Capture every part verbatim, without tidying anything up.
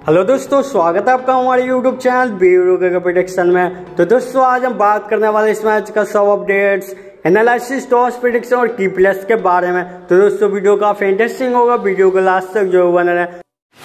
Hello दोस्तों, स्वागत है आपका हमारे यूट्यूब चैनल ब्यूरो के प्रेडिक्शन में। तो दोस्तों आज हम बात करने वाले इस मैच का सब अपडेट्स, एनालिसिस, टॉस प्रेडिक्शन और की प्लेस के बारे में। तो दोस्तों वीडियो काफी इंटरेस्टिंग होगा, वीडियो को लास्ट तक जो बने रहे।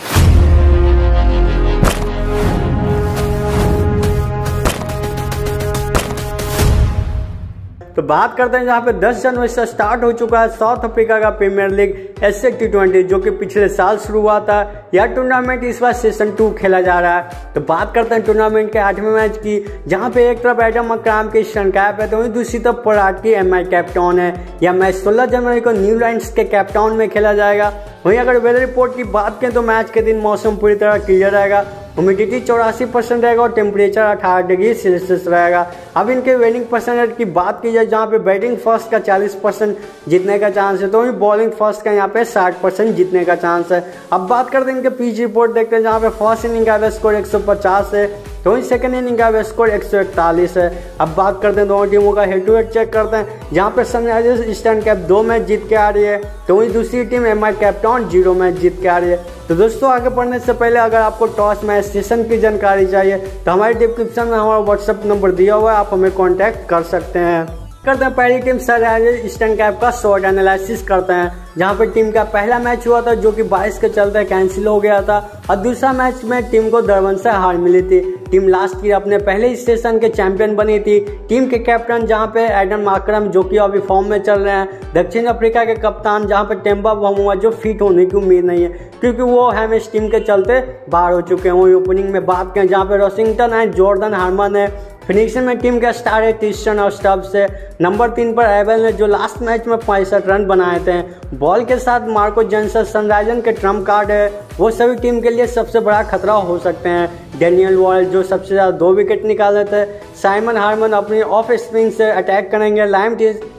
तो बात करते हैं जहाँ पे दस जनवरी से स्टार्ट हो चुका है साउथ अफ्रीका का premier league S T twenty, जो कि पिछले साल शुरू हुआ था। यह टूर्नामेंट इस बार सेशन टू खेला जा रहा है। तो बात करते हैं टूर्नामेंट के आठवें मैच की, जहाँ पे एक तरफ एडम मक्राम के ईस्टर्न कैप है तो वहीं दूसरी तरफ पोलार्ड की एम आई कैपटाउन है। यह मैच सोलह जनवरी को न्यूजीलैंड के कैपटाउन में खेला जाएगा। वहीं अगर वेदर रिपोर्ट की बात करें तो मैच के दिन मौसम पूरी तरह क्लियर रहेगा, ह्यूमिडिटी चौरासी परसेंट रहेगा और टेम्परेचर अठारह डिग्री सेल्सियस रहेगा। अब इनके विनिंग परसेंटेज की बात की जाए, जहाँ पे बैटिंग फर्स्ट का चालीस परसेंट जीतने का चांस है तो वहीं बॉलिंग फर्स्ट का यहाँ पे साठ परसेंट जीतने का चांस है। अब बात करते हैं इनके पिच रिपोर्ट देखते हैं, जहाँ पे फर्स्ट इनिंग का एवरेज स्कोर एक सौ पचास है तो वहीं सेकंड इनिंग का एवरेज स्कोर एक सौ इकतालीस है। अब बात करते हैं दोनों टीमों का हेड टू हेड चेक करते हैं, जहाँ पे सनराइजर्स ईस्टर्न कैप दो मैच जीत के आ रही है तो वहीं दूसरी team M I Cape Town zero match जीत के आ रही है। तो दोस्तों आगे बढ़ने से पहले अगर आपको टॉस मैच सेशन की जानकारी चाहिए तो हमारे डिस्क्रिप्शन में हमारा व्हाट्सएप नंबर दिया हुआ है, आप हमें कॉन्टैक्ट कर सकते हैं। करते हैं पहली टीम सनराइजर्स ईस्टर्न कैप का शॉर्ट एनालिसिस करते हैं, जहां पे टीम का पहला मैच हुआ था जो कि बारिश के चलते कैंसिल हो गया था और दूसरा मैच में टीम को दरवन से हार मिली थी। टीम लास्ट ईयर अपने पहले इस सेशन के चैंपियन बनी थी। टीम के कैप्टन जहां पे एडम माकरम जो कि अभी फॉर्म में चल रहे हैं, दक्षिण अफ्रीका के कप्तान जहां पे टेम्बा बामुआ जो फिट होने की उम्मीद नहीं है क्योंकि वो हैमिश टीम के चलते बाहर हो चुके हैं। वही ओपनिंग में बात करें जहाँ पे रॉशिंगटन है, जॉर्डन हार्मन है, फिनिशिंग में टीम का स्टार है टिस्टन और स्टब्स है। नंबर तीन पर एवेल ने जो लास्ट मैच में पैंसठ रन बनाए थे। बॉल के साथ मार्को जेंसन सनराइजर्स के ट्रम्प कार्ड है, वो सभी टीम के लिए सबसे बड़ा खतरा हो सकते हैं। डैनियल वॉर्ड जो सबसे ज़्यादा दो विकेट निकाले थे। साइमन हार्मन अपनी ऑफ स्पिन से अटैक करेंगे। लाइम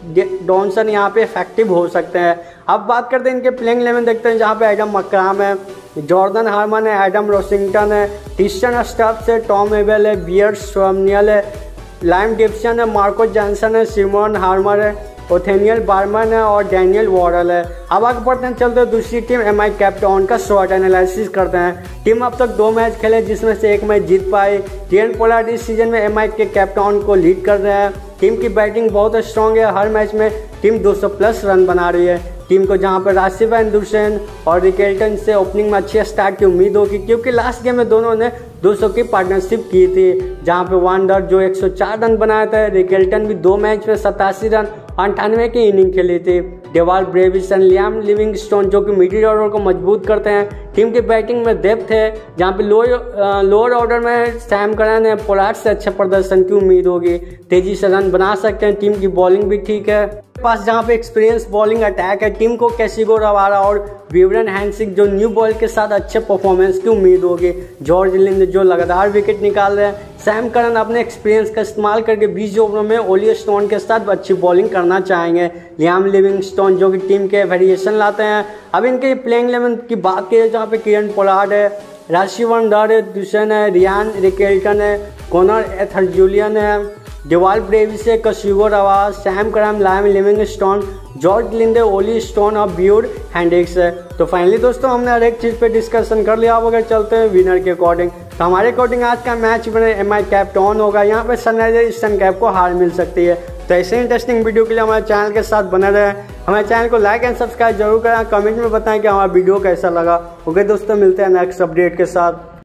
डॉनसन यहाँ पे इफेक्टिव हो सकते हैं। अब बात करते हैं इनके प्लेइंग इलेवन देखते हैं, जहाँ पे एडम मक्राम है, जॉर्डन हार्मन है, एडम रॉशिंगटन है, टिस्टन स्टब्स है, टॉम एवेल है, बियर्ड स्वमनियल है, लाइम डिप्सन है, मार्को जॉनसन है, सिमोन हार्मर है, ओथेनियल बार्मन है और डैनियल वॉरल है। अब आगे बढ़ते हैं, चलते हैं दूसरी टीम एम आई कैपटाउन का शॉर्ट एनालिसिस करते हैं। टीम अब तक दो मैच खेले जिसमें से एक मैच जीत पाई। टीएन पोलार्ड इस सीजन में एम आई के कैपटाउन को लीड कर रहे हैं। टीम की बैटिंग बहुत स्ट्रॉन्ग है, हर मैच में टीम दो सौ प्लस रन बना रही है। टीम को जहां पर राशिद एंडरसन और रिकेल्टन से ओपनिंग में अच्छी स्टार्ट की उम्मीद होगी, क्योंकि लास्ट गेम में दोनों ने दो सौ की पार्टनरशिप की थी, जहां पे वांडर जो एक सौ चार रन बनाए थे, रिकेल्टन भी दो मैच में सतासी रन अंठानवे की इनिंग खेली थी। Dewald Brevis and Liam Livingstone जो कि मिडिल ऑर्डर को मजबूत करते हैं। टीम की बैटिंग में डेप्थ है, जहां पे लोअर लोअर ऑर्डर में सैम करन है, पोलार्ड से अच्छे प्रदर्शन की उम्मीद होगी, तेजी से रन बना सकते हैं। टीम की बॉलिंग भी ठीक है, पास जहां पे एक्सपीरियंस बॉलिंग अटैक है। टीम को कैसिगो रवारा और विवरन हैंसिक जो न्यू बॉल के साथ अच्छे परफॉर्मेंस की उम्मीद होगी। जॉर्ज लिंड जो लगातार विकेट निकाल रहे हैं। सैम करन अपने एक्सपीरियंस का इस्तेमाल करके बीस ओवरों में ओली स्टोन के साथ अच्छी बॉलिंग करना चाहेंगे। लियाम लिविंगस्टोन जो कि टीम के वेरिएशन लाते हैं। अब इनके प्लेइंग इलेवन की बात की जहाँ पे किरण पोलार्ड है, राशिवन डर है, दुशन है, रियान रिकेल्टन है, कॉनर एथरजुलियन है, डेवाल ब्रेविस है, कसिगो रवारा, Sam Curran, Liam Livingstone, George Linde, Olly Stone और ब्यूड हैंड्रिक्स है। तो फाइनली दोस्तों हमने हर एक चीज़ पे डिस्कशन कर लिया। अब अगर चलते हैं विनर के अकॉर्डिंग, तो हमारे अकॉर्डिंग आज का मैच में एम आई कैपटाउन होगा। यहाँ पे सनराइजर्स ईस्टर्न कैप को हार मिल सकती है। तो ऐसे इंटरेस्टिंग वीडियो के लिए हमारे चैनल के साथ बने रहे। हमारे चैनल को लाइक एंड सब्सक्राइब जरूर करें, कमेंट में बताएं कि हमारा वीडियो कैसा लगा। ओके दोस्तों, मिलते हैं नेक्स्ट अपडेट के साथ।